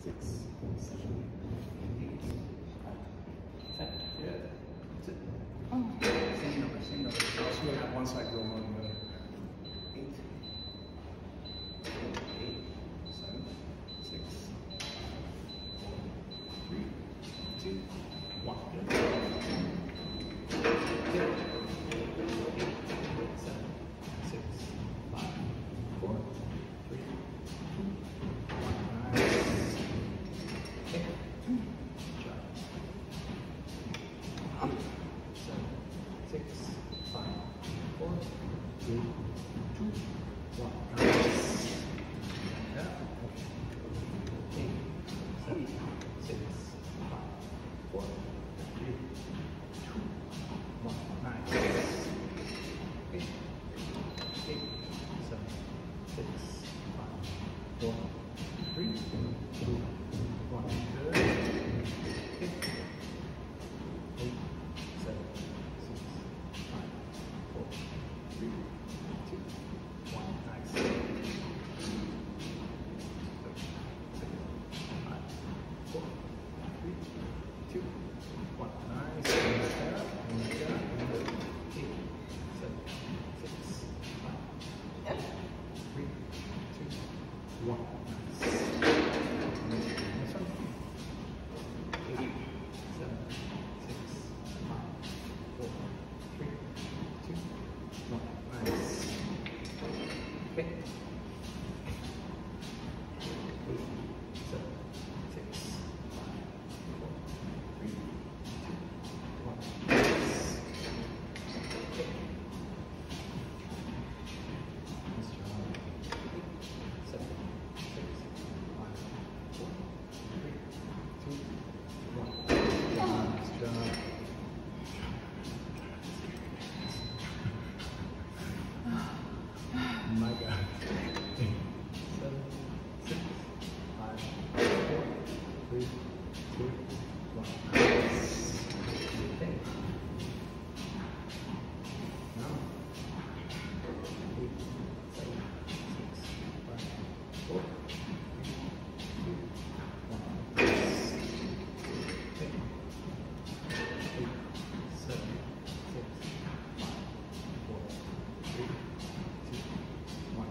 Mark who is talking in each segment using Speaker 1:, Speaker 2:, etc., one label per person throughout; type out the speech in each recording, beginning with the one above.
Speaker 1: 6, 7, 8, 10. Good. That's it. Oh. Same number, same number. Also, we're going to have one side go on the other. 8, 7, 6, 4, 3, 2, 1. Good. 8, 7, 6, 5, 4, 3, 2, 1. Nice. Okay. Good job. 7, 6, 5, 4, 3, 2, 1. Nice. Yeah. Okay. 8, 7, 6, 5, 4, 3, 2, 1. Nice. Okay. 8, 7, 6, 5, 4, 3, 2, 1. Good. Okay. 8, 7, 6, 5, 4, 3, 2, 1. Nice. 7, 6, 5, 4, 3, 2, 1. Nice. And back up. And back up. And good. 8, 7, 6, 5, 4, 3, 2, 1. Nice. Next one. 8, 7, 6, 5, 4, 3, 2, 1. Nice. Okay. 8, 7, 6, 5, 4, 3, 2, 1. Nice. Okay. Nice job. 8, 7, 6, 5, 4, 3, 2, 1. Nice job. My God. 8, 7, 6, 5, 4, 3, 2, 1. Nice. Okay. Now. 8, 7, 6, 5, 4, 3, 2, 1. Nice. Okay. 8, 7, 6, 5, 4, 3, 2, 1.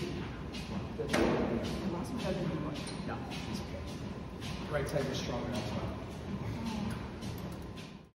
Speaker 1: Good. Last one had to be one. No, it's okay. Right side was stronger.